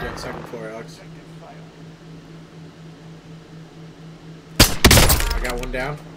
you on the second floor, Alex. I got one down.